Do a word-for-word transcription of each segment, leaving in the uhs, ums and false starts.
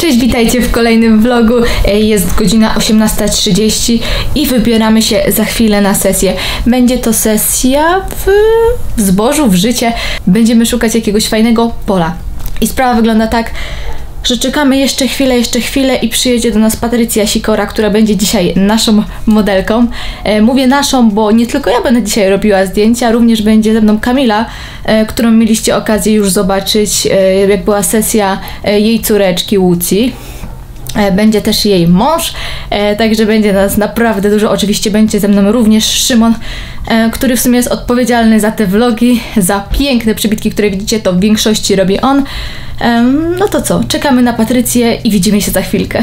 Cześć, witajcie w kolejnym vlogu. Jest godzina osiemnasta trzydzieści i wybieramy się za chwilę na sesję. Będzie to sesja w, w zbożu, w życie. Będziemy szukać jakiegoś fajnego pola. I sprawa wygląda tak, że czekamy jeszcze chwilę, jeszcze chwilę i przyjedzie do nas Patrycja Sikora, która będzie dzisiaj naszą modelką. E, mówię naszą, bo nie tylko ja będę dzisiaj robiła zdjęcia, również będzie ze mną Kamila, e, którą mieliście okazję już zobaczyć, e, jak była sesja e, jej córeczki Łucji. E, będzie też jej mąż, e, także będzie nas naprawdę dużo. Oczywiście będzie ze mną również Szymon, e, który w sumie jest odpowiedzialny za te vlogi, za piękne przybitki, które widzicie, to w większości robi on. E, no to co, czekamy na Patrycję i widzimy się za chwilkę.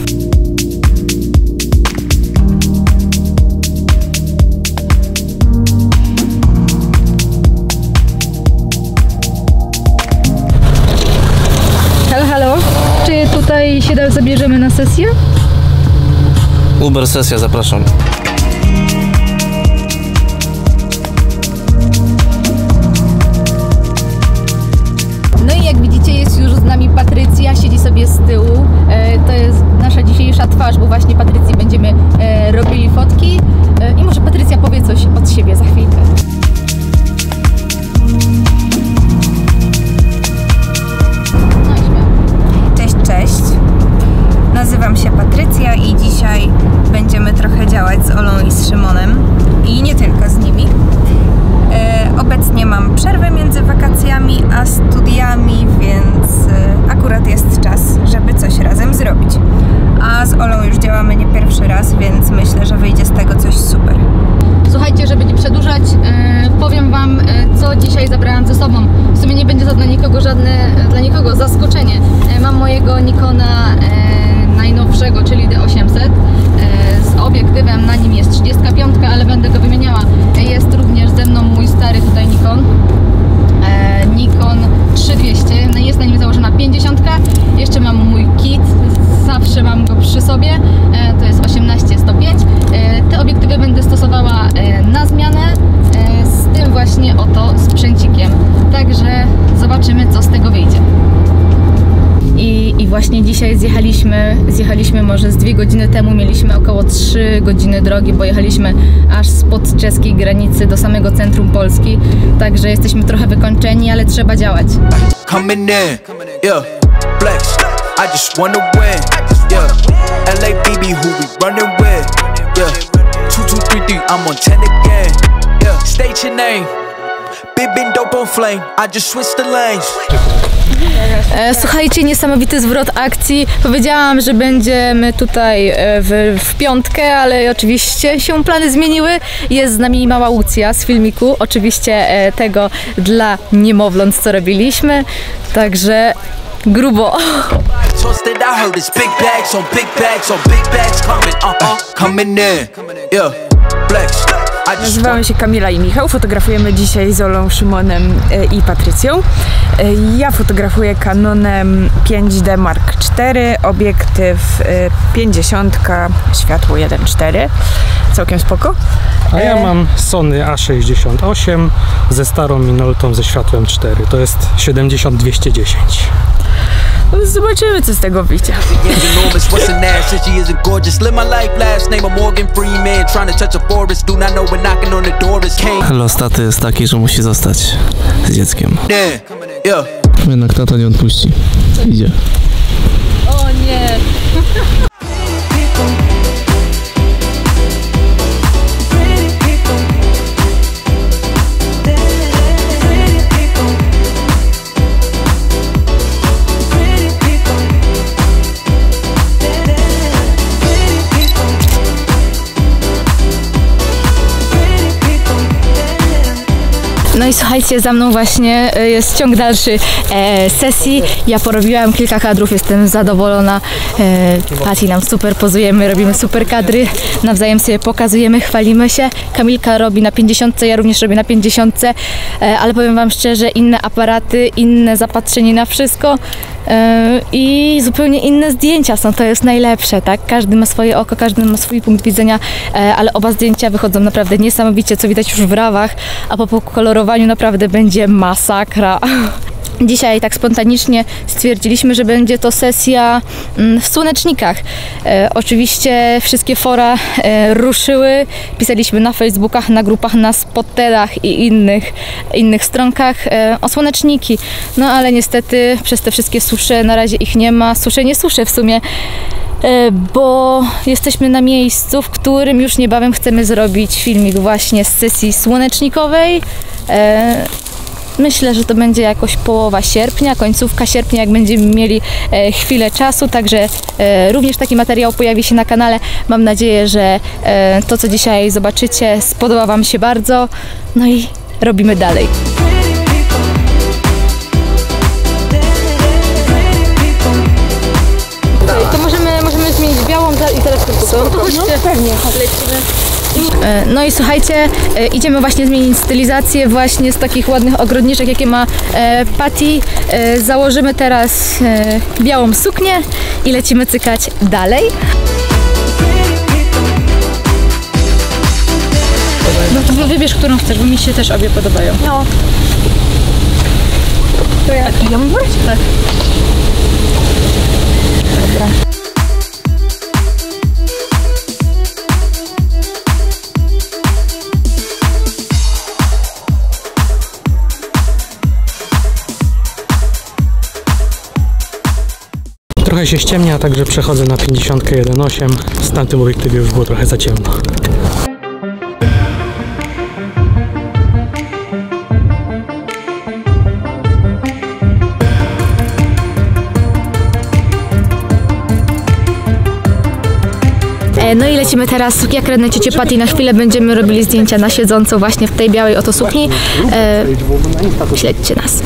Halo, halo, czy tutaj się zabierzemy na sesję? Uber sesja, zapraszam. No i jak widzicie, jest już z nami Patrycja, siedzi sobie z tyłu. E, to jest nasza dzisiejsza twarz, bo właśnie Patrycji będziemy e, robili fotki. E, I może Patrycja powie coś od siebie za chwilkę. No i śmiało. Cześć, cześć. Nazywam się Patrycja i dzisiaj będziemy trochę działać z Olą i z Szymonem. I nie tylko z nimi. E, obecnie mam przerwę między wakacjami a studiami, więc e, akurat jest czas, żeby coś razem zrobić. A z Olą już działamy nie pierwszy raz, więc myślę, że wyjdzie z tego coś super. Słuchajcie, żeby nie przedłużać, e, powiem wam, e, co dzisiaj zabrałam ze sobą. W sumie nie będzie to dla nikogo żadne, dla nikogo zaskoczenie. E, mam mojego Nikona e, najnowszego, czyli D osiemset e, z obiektywem, na nim jest trzydzieści pięć, ale będę go wymieniała. E, jest również ze mną mój stary tutaj Nikon. E, Nikon trzy dwieście, no jest na nim założona pięćdziesiątka. Jeszcze mam mój kit, zawsze mam go przy sobie, e, to jest osiemnaście sto pięć. E, te obiektywy będę stosowała e, na zmianę e, z tym właśnie oto sprzęcikiem. Także zobaczymy, co z tego wyjdzie. I, I właśnie dzisiaj zjechaliśmy, zjechaliśmy może z dwie godziny temu, mieliśmy około trzy godziny drogi, bo jechaliśmy aż spod czeskiej granicy do samego centrum Polski, także jesteśmy trochę wykończeni, ale trzeba działać. Coming in, yeah, flex, I just wanna win, yeah, L A B B who we running with, yeah, two two three three, I'm on ten again, yeah, state your name, big been dope on flame, I just switched the lanes. Słuchajcie, niesamowity zwrot akcji. Powiedziałam, że będziemy tutaj w, w piątkę, ale oczywiście się plany zmieniły. Jest z nami mała Łucja z filmiku, oczywiście tego dla niemowląt, co robiliśmy. Także grubo. Nazywamy się Kamila i Michał, fotografujemy dzisiaj z Olą, Szymonem i Patrycją. Ja fotografuję Canonem pięć D Mark cztery, obiektyw pięćdziesiąt, światło jeden cztery, całkiem spoko. A ja mam Sony A sześćdziesiąt osiem ze starą Minoltą ze światłem cztery, to jest siedemdziesiąt dwieście dziesięć. Zobaczymy, co z tego wyjdzie. Los taty jest taki, że musi zostać z dzieckiem. Jednak tata nie odpuści. Idzie. O nie! No i słuchajcie, za mną właśnie jest ciąg dalszy e, sesji. Ja porobiłam kilka kadrów, jestem zadowolona. E, Pati nam super pozujemy, robimy super kadry, nawzajem sobie pokazujemy, chwalimy się. Kamilka robi na pięćdziesiątce, ja również robię na pięćdziesiątce, e, ale powiem wam szczerze, inne aparaty, inne zapatrzenie na wszystko e, i zupełnie inne zdjęcia są, to jest najlepsze, tak? Każdy ma swoje oko, każdy ma swój punkt widzenia, e, ale oba zdjęcia wychodzą naprawdę niesamowicie, co widać już w rawach, a po pokolorowaniu naprawdę będzie masakra. dzisiaj tak spontanicznie stwierdziliśmy, że będzie to sesja w słonecznikach. E, oczywiście wszystkie fora e, ruszyły, pisaliśmy na Facebookach, na grupach, na Spotterach i innych, innych stronkach e, o słoneczniki. No ale niestety przez te wszystkie susze na razie ich nie ma. Susze nie susze w sumie, e, bo jesteśmy na miejscu, w którym już niebawem chcemy zrobić filmik właśnie z sesji słonecznikowej. E, Myślę, że to będzie jakoś połowa sierpnia, końcówka sierpnia, jak będziemy mieli e, chwilę czasu, także e, również taki materiał pojawi się na kanale. Mam nadzieję, że e, to, co dzisiaj zobaczycie, spodoba Wam się bardzo. No i robimy dalej. To możemy, możemy zmienić białą i teraz tylko. To chodźcie. No, pewnie. Lecimy. No i słuchajcie, idziemy właśnie zmienić stylizację właśnie z takich ładnych ogrodniczek, jakie ma e, Patty. E, założymy teraz e, białą suknię i lecimy cykać dalej. No to wybierz, którą chcesz, bo mi się też obie podobają. No. To ja. Ja mam wybrać? Tak. Dobra. Trochę się ściemnia, także przechodzę na pięćdziesiąt jeden osiem. Z tamtym obiektywie już było trochę za ciemno. No i lecimy teraz, jak kręcę ciocię Patty, na chwilę będziemy robili zdjęcia na siedząco właśnie w tej białej oto sukni. E, śledźcie nas.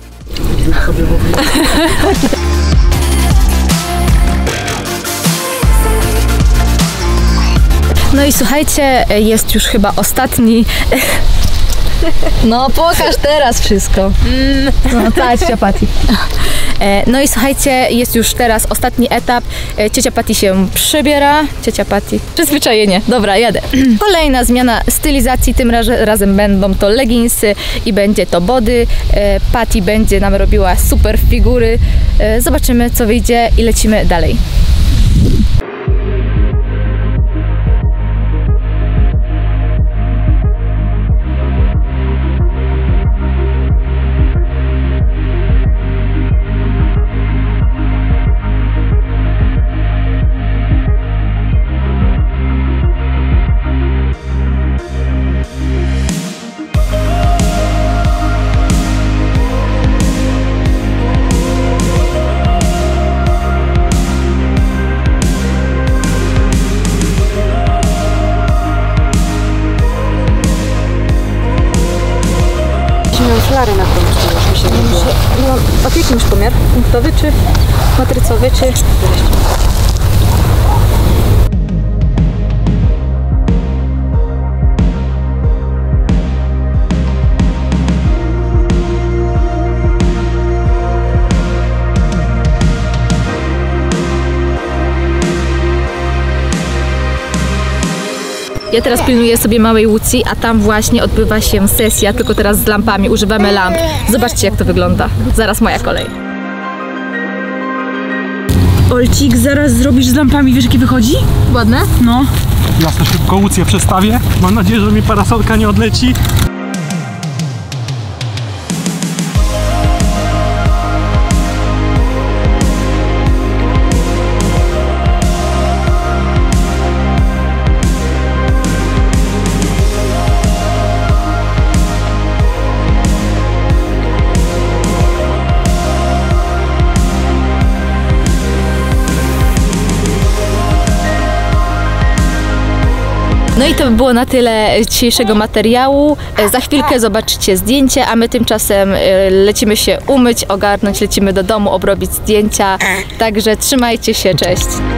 No i słuchajcie, jest już chyba ostatni. No pokaż teraz wszystko. No ciocia Patty. No i słuchajcie, jest już teraz ostatni etap. Ciocia Patty się przybiera. Ciocia Patty. Przyzwyczajenie. Dobra, jadę. Kolejna zmiana stylizacji. Tym razem będą to leginsy i będzie to body. Patty będzie nam robiła super figury. Zobaczymy, co wyjdzie i lecimy dalej. Flary na to już mi się nie było. No, a jaki masz pomiar? Punktowy czy matrycowy, czy... Ja teraz pilnuję sobie małej Łucji, a tam właśnie odbywa się sesja, tylko teraz z lampami, używamy lamp. Zobaczcie, jak to wygląda. Zaraz moja kolej. Olcik, zaraz zrobisz z lampami, wiesz jakie wychodzi? Ładne? No. Ja to szybko Łucję przestawię. Mam nadzieję, że mi parasolka nie odleci. No i to by było na tyle dzisiejszego materiału. Za chwilkę zobaczycie zdjęcie, a my tymczasem lecimy się umyć, ogarnąć, lecimy do domu, obrobić zdjęcia. Także trzymajcie się, cześć!